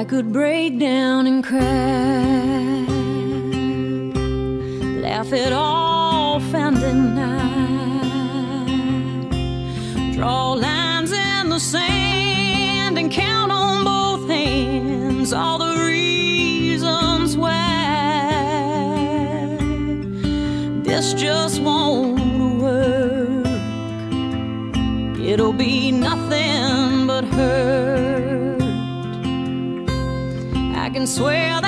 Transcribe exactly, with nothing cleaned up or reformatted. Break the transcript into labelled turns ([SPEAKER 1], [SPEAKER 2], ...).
[SPEAKER 1] I could break down and cry, laugh it off and deny, draw lines in the sand and count on both hands all the reasons why this just won't work. It'll be nothing but hurt. I can swear